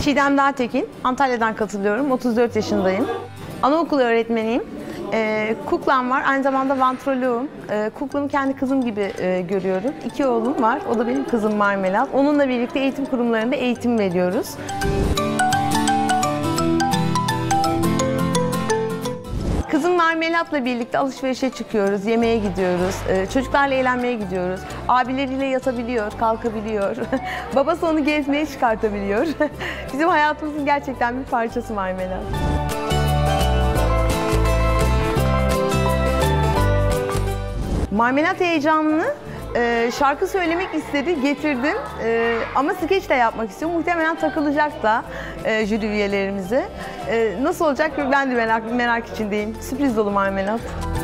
Çiğdem Dağtekin, Antalya'dan katılıyorum. 34 yaşındayım. Anaokulu öğretmeniyim. Kuklam var, aynı zamanda vantroloğum. Kuklamı kendi kızım gibi görüyorum. 2 oğlum var, o da benim kızım Marmelat. Onunla birlikte eğitim kurumlarında eğitim veriyoruz. Kızım Marmelat'la birlikte alışverişe çıkıyoruz, yemeğe gidiyoruz, çocuklarla eğlenmeye gidiyoruz. Abileriyle yatabiliyor, kalkabiliyor. Babası onu gezmeye çıkartabiliyor. Bizim hayatımızın gerçekten bir parçası Marmelat. Marmelat heyecanını şarkı söylemek istedi, getirdim. Ama skeç de yapmak istiyor. Muhtemelen takılacak da jüri üyelerimize. Nasıl olacak ben de merak içindeyim. Sürpriz dolu Marmelat.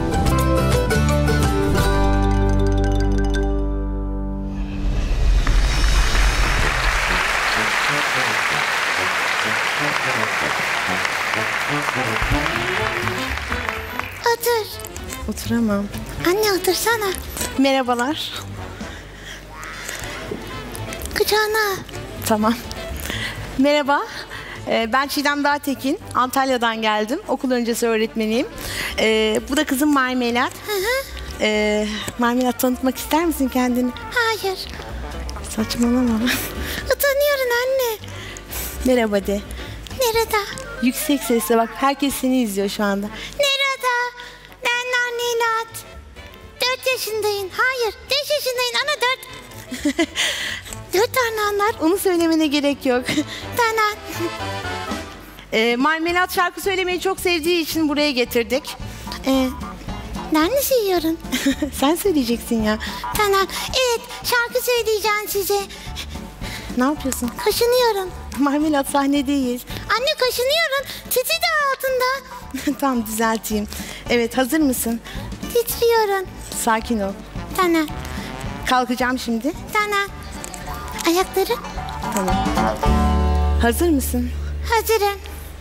Otur. Oturamam. Anne otursana. Merhabalar. Kucağına. Tamam. Merhaba. Ben Çiğdem Dağtekin. Antalya'dan geldim. Okul öncesi öğretmeniyim. Bu da kızım Marmelat. Marmelat, tanıtmak ister misin kendini? Hayır. Saçmalama. Utanıyorum anne. Merhaba de. Nerede? Yüksek sesle bak. Herkes seni izliyor şu anda. Nerede? Ben Marmelat. 4 yaşındayım. Hayır, 5 yaşındayım. Ana 4. 4 tane anlar. Onu söylemene gerek yok. Tamam. Marmelat şarkı söylemeyi çok sevdiği için buraya getirdik. Ben de seviyorum. Sen söyleyeceksin ya. Tamam. Evet, şarkı söyleyeceğim size. Ne yapıyorsun? Kaşınıyorum. Marmelat, sahnedeyiz. Anne kaşınıyorum. Titi de altında. Tamam, düzelteyim. Evet, hazır mısın? Titriyorum. Sakin ol. Tamam. Kalkacağım şimdi. Tamam. Ayakları. Tamam. Hazır mısın? Hazırım.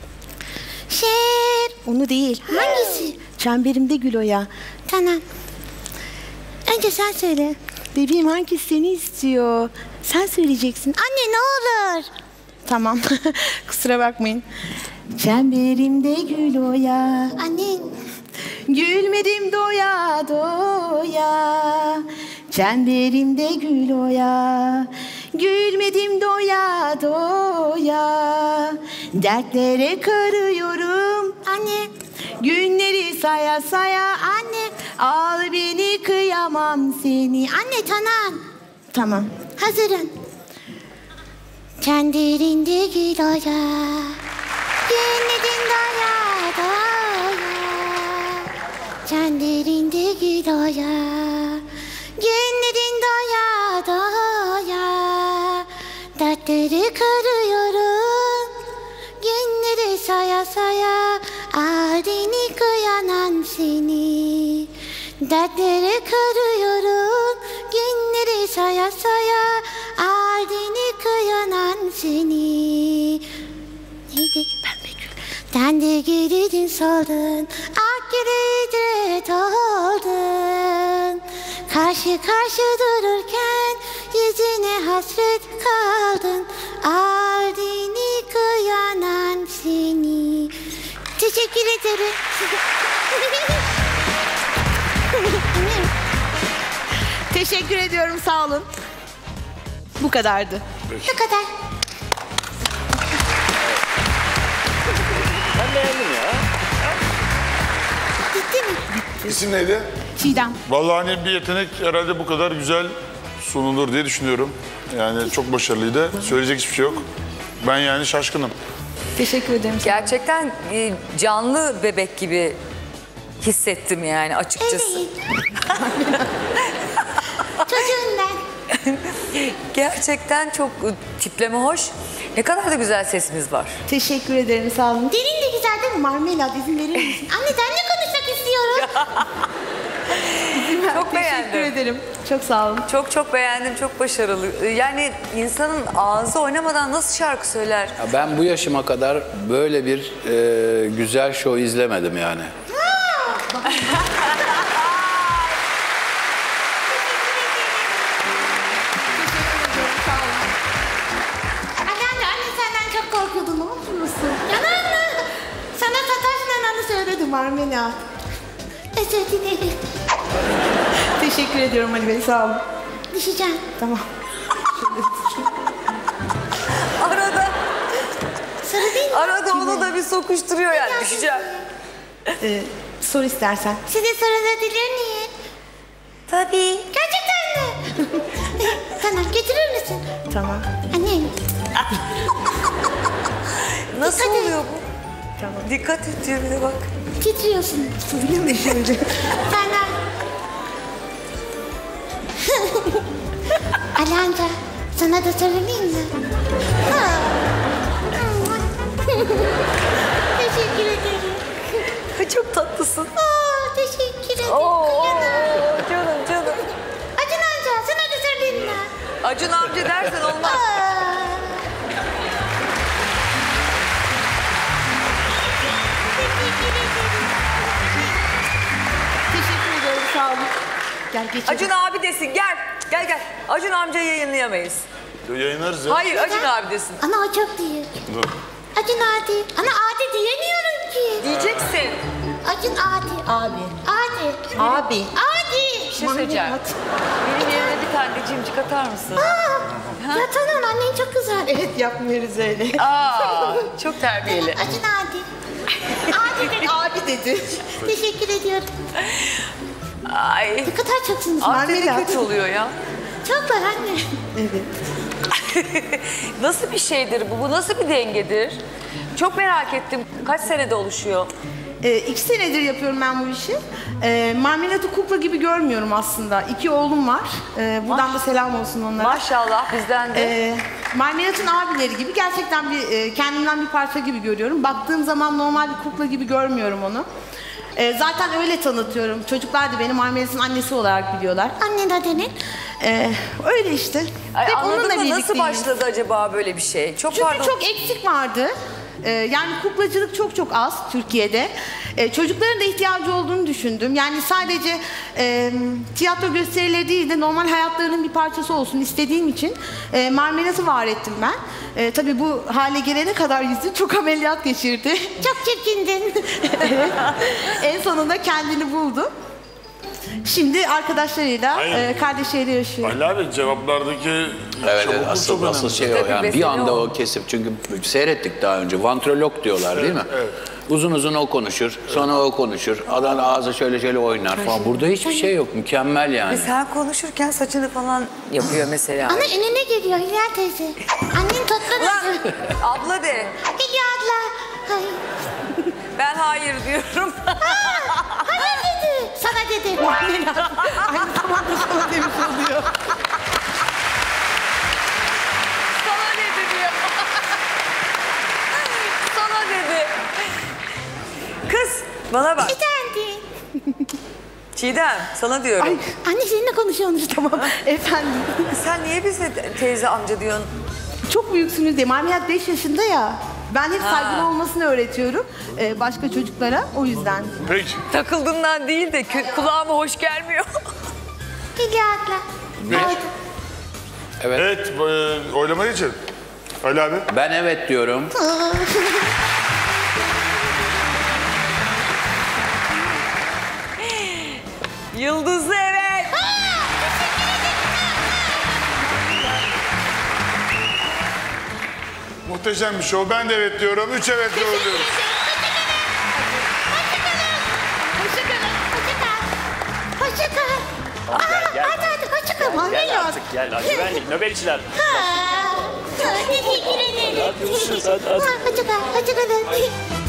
Şer. Onu değil. Hangisi? Çemberimde gül oya. Tamam. Önce sen söyle. Bebeğim, herkes seni istiyor. Sen söyleyeceksin. Anne ne olur. Tamam. Kusura bakmayın. Çemberimde gül oya. Anne. Gülmedim doya doya. Çemberimde gül oya. Gülmedim doya doya. Dertlere karıyorum. Anne. Günleri saya saya. Anne. Al beni, kıyamam seni. Anne tamam. Tamam. Hazırım. Çemberinde gül oya. Gülmedin doya doya. Çemberinde gül oya. Gülmedin doya doya. Dertleri karıyorum. Günleri saya saya. Ardini kıyanan seni. Dertlere karıyorum. Günleri saya saya. Ardini kıyanan seni. Neydi? Pembe gül. Sen de girdin soldun. Ak girdin oldun. Karşı karşı dururken yüzüne hasret kaldın. Ardini kıyanan seni. Teşekkür ederim. Teşekkür ediyorum, sağ olun. Bu kadardı. Bu kadar. Ben beğendim ya. Gitti mi? İsim neydi? Çiğdem. Vallahi hani bir yetenek herhalde bu kadar güzel sunulur diye düşünüyorum. Yani çok başarılıydı. Söyleyecek hiçbir şey yok. Ben yani şaşkınım. Teşekkür ederim. Gerçekten canlı bebek gibi hissettim yani açıkçası. Evet. Çocuğum ben. Gerçekten çok tipleme hoş. Ne kadar da güzel sesimiz var. Teşekkür ederim, sağ olun. Derin de güzel değil mi? Marmelat, izin verir misin? Anne seninle konuşmak istiyorum. Çok Teşekkür beğendim. ederim. Çok sağ olun. Çok beğendim, çok başarılı. Yani insanın ağzı oynamadan nasıl şarkı söyler? Ya ben bu yaşıma kadar böyle bir güzel show izlemedim yani. Anne senden çok korkuyorum. Marmelat. Özür dilerim. Teşekkür ediyorum Ali Bey, sağ olun. Düşeceğim. Tamam. Arada, Sarı değil mi? arada onu da bir sokuşturuyor yani. Düşeceğim. Sor istersen. Size sarılabilir miyim? Tabii. Gerçekten mi? Tamam, getirir misin? Tamam. Annem. Nasıl Dikkat et. oluyor bu? Tamam. Dikkat et diyor bir de bak. Titriyorsun. Biliyor musun şöyle? Senden. Ali amca, sana da sarılayım mı? Ha. Teşekkür ederim. Çok tatlısın. Aa, teşekkür ederim. Oo, Kıyamam. canım canım. Acun amca, sana da sarılayım mı? Acun amca dersen olmaz. Aa. Teşekkür ederim. Teşekkür ediyorum, sağ olun. Gel geçelim. Acun abi desin gel. Gel gel. Acun amcayı yayınlayamayız. Yayınlarız ya. Hayır Acun abi desin. Ana o çok büyük. Dur. Acun Adi. Ana Adi diyemiyorum ki. Diyeceksin. Acun Adi. Abi. Adi. Abi. Adi. Bir şey söyleyeceğim. Benim yerime bir tane cimcik atar mısın? Ya tamam, annen çok güzel. Evet, yapmıyoruz öyle. Aa, çok terbiyeli. Acun Adi. Adi dedi. Abi dedi. Teşekkür ediyorum. Ay. Ne kadar çoksunuz. Abi de Marmelat. kötü oluyor ya. Çok var anne. Evet. Nasıl bir şeydir bu? Bu nasıl bir dengedir? Çok merak ettim. Kaç senede oluşuyor? 2 senedir yapıyorum ben bu işi. Marmelat'ı kukla gibi görmüyorum aslında. 2 oğlum var. Buradan da selam olsun onlara. Maşallah bizden de. Marmelat'ın abileri gibi gerçekten kendimden bir parça gibi görüyorum. Baktığım zaman normal bir kukla gibi görmüyorum onu. Zaten öyle tanıtıyorum. Çocuklar da beni Marmelat'ın annesi olarak biliyorlar. Annen adenin. Öyle işte. Ay, Hep anladın onunla mı? Nasıl birlikteyiz. başladı acaba böyle bir şey? Çok Çünkü pardon. çok eksik vardı. Yani kuklacılık çok az Türkiye'de. Çocukların da ihtiyacı olduğunu düşündüm. Yani sadece tiyatro gösterileri değil de normal hayatlarının bir parçası olsun istediğim için Marmelat'ı var ettim ben. Tabii bu hale gelene kadar yüzü çok ameliyat geçirdi. Çok çirkindin. En sonunda kendini buldu. Şimdi arkadaşlarıyla, Hayır. kardeşleriyle yaşıyor. Ali abi cevaplardaki Evet, çabukluk asıl çok asıl önemli. şey o. Tabii, Yani bir mesele anda o. o kesip, çünkü seyrettik daha önce. Vantrolog diyorlar değil mi? Evet. Uzun uzun o konuşur, sonra o konuşur. Adam ağzı şöyle oynar falan. Burada hiçbir şey yok. Mükemmel yani. Sen konuşurken saçını falan yapıyor mesela. Ana önüne geliyor Hülya teyze. Annen tatlı Ulan nasıl? abla de. Hülya abla. Ay. Ben hayır diyorum. Hayır dedi. Sana dedi. Aynı zamanda sana demiş oluyor. Sana dedi diyor. Sana dedi. Kız bana bak. Efendim. Çiğdem sana diyorum. Ay, Anne seninle konuşuyoruz. tamam efendim. Sen niye bize teyze amca diyorsun? Çok büyüksünüz diye. Marmelat 5 yaşında ya. Ben hep saygılı olmasını öğretiyorum başka çocuklara. O yüzden. Peki. Takıldığından değil de kulağıma hoş gelmiyor. Hülya abla. Peki. Evet. Evet, oylamaya geçelim. Ali abi. Ben evet diyorum. Yıldızlı evet. Muhteşem bir show. Ben de evet diyorum. 3 evet diyoruz. Hoşça kal. Gel. Hadi hoşça kal. Gel Marmelat. artık gel. Hadi güvenlik, nöbetçiler. Ha, teşekkür ederim. Hadi görüşürüz, hadi. Hoşça kal. Hoşça kalın.